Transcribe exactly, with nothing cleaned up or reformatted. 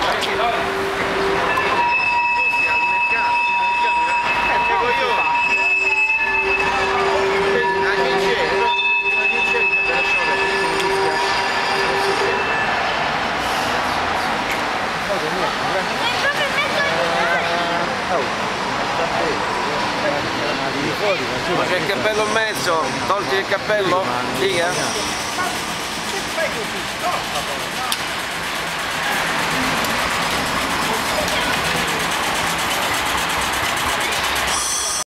Ma c'è il cappello in mezzo, tolti il cappello, figa?